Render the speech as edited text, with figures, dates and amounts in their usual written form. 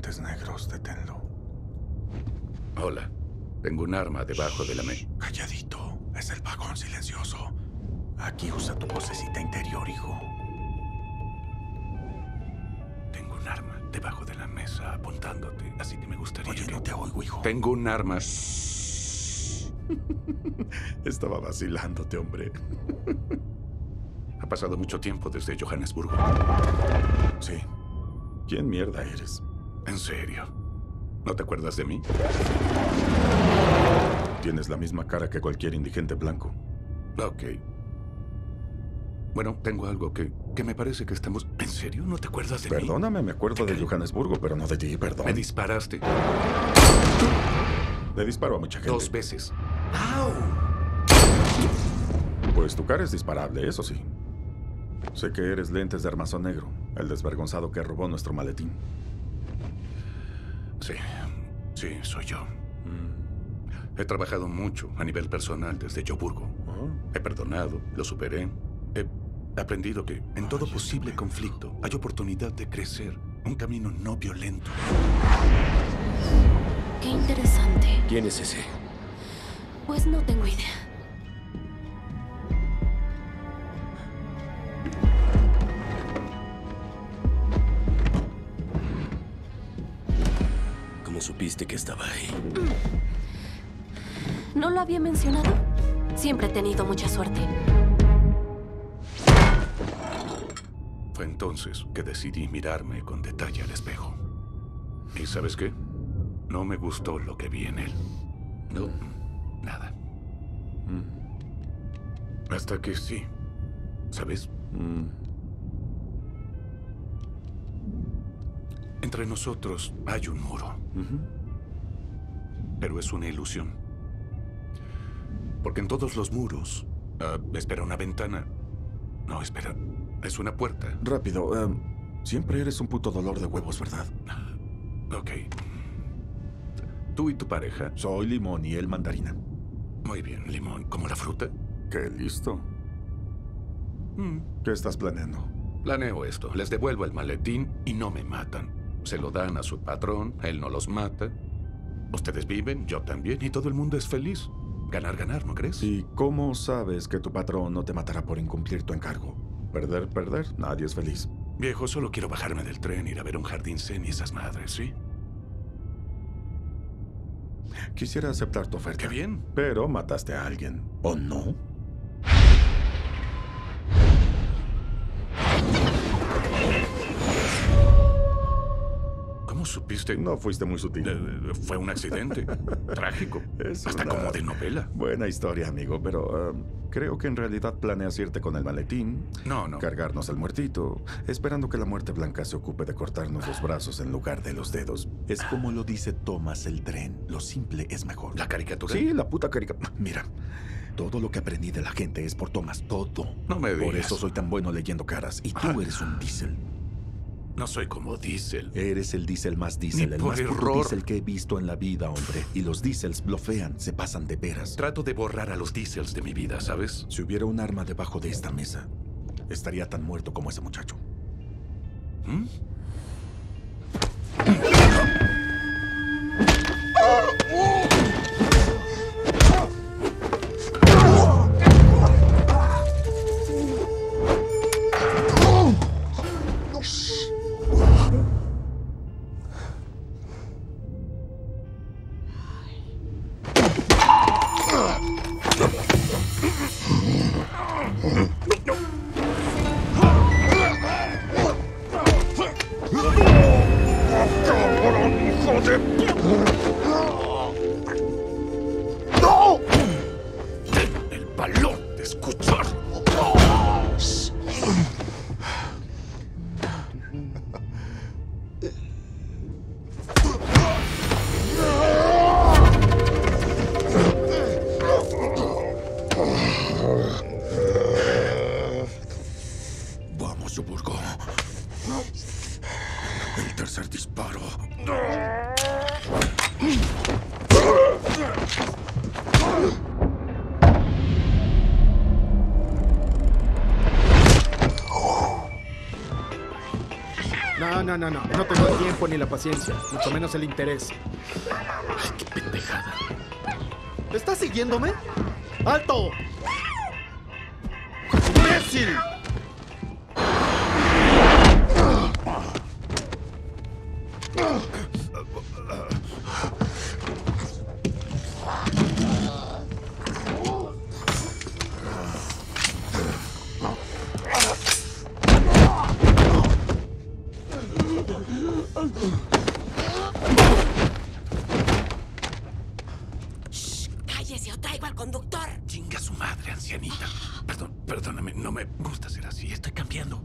guantes negros, deténlo. Hola. Tengo un arma debajo de la mesa. Calladito. Es el vagón silencioso. Aquí usa tu vocecita interior, hijo. Tengo un arma debajo de la mesa apuntándote, así que me gustaría Oye, que... no te oigo, hijo. Tengo un arma. Estaba vacilándote, hombre. Ha pasado mucho tiempo desde Johannesburgo. Sí. ¿Quién mierda eres? En serio. ¿No te acuerdas de mí? Tienes la misma cara que cualquier indigente blanco. Ok. Bueno, tengo algo que me parece que estamos... ¿En serio? ¿No te acuerdas de mí? Perdóname, me acuerdo de Johannesburgo, pero no de ti, perdón. Me disparaste Le disparo a mucha gente. 2 veces. Pues tu cara es disparable, eso sí. Sé que eres Lentes de Armazón Negro, el desvergonzado que robó nuestro maletín. Sí, soy yo. He trabajado mucho a nivel personal desde Joburgo. He perdonado, lo superé. He aprendido que en todo posible conflicto hay oportunidad de crecer. Un camino no violento. Qué interesante. ¿Quién es ese? Pues no tengo idea. ¿Cómo supiste que estaba ahí? ¿No lo había mencionado? Siempre he tenido mucha suerte. Fue entonces que decidí mirarme con detalle al espejo. ¿Y sabes qué? No me gustó lo que vi en él. No, nada. Hasta que sí. ¿Sabes? Entre nosotros hay un muro. Pero es una ilusión. Porque en todos los muros... espera, una ventana. No, espera. Es una puerta. Rápido, siempre eres un puto dolor de huevos, ¿verdad? Ok. Tú y tu pareja. Soy limón y él mandarina. Muy bien, limón. ¿Como la fruta? Qué listo. ¿Qué estás planeando? Planeo esto. Les devuelvo el maletín y no me matan. Se lo dan a su patrón, él no los mata. Ustedes viven, yo también, y todo el mundo es feliz. Ganar, ganar, ¿no crees? ¿Y cómo sabes que tu patrón no te matará por incumplir tu encargo? Perder, perder, nadie es feliz. Viejo, solo quiero bajarme del tren, ir a ver un jardín zen y esas madres, ¿sí? Quisiera aceptar tu oferta. ¡Qué bien! Pero mataste a alguien, ¿o no? ¿Cómo supiste? No fuiste muy sutil. Fue un accidente. Trágico. Es Hasta una como de novela. Buena historia, amigo, pero creo que en realidad planeas irte con el maletín. No. Cargarnos al muertito, esperando que la muerte blanca se ocupe de cortarnos los brazos en lugar de los dedos. Es como lo dice Thomas el Tren. Lo simple es mejor. ¿La caricatura? Sí, la puta caricatura. Mira, todo lo que aprendí de la gente es por Thomas. Todo. No me digas. Por eso soy tan bueno leyendo caras. Y tú eres un Diesel. No soy como Diesel. Eres el Diesel más Diesel, Ni el por más puto error. Diesel que he visto en la vida, hombre. Y los Diesels blofean, se pasan de veras. Trato de borrar a los Diesels de mi vida, ¿sabes? Si hubiera un arma debajo de esta mesa, estaría tan muerto como ese muchacho. El valor de escuchar. Vamos, Joburgo. El tercer disparo. No. No tengo el tiempo ni la paciencia, mucho menos el interés. Ay, qué pendejada. ¿Estás siguiéndome? ¡Alto! ¡Imbécil! Cállese o traigo al conductor. Chinga su madre, ancianita. Perdóname, no me gusta ser así. Estoy cambiando.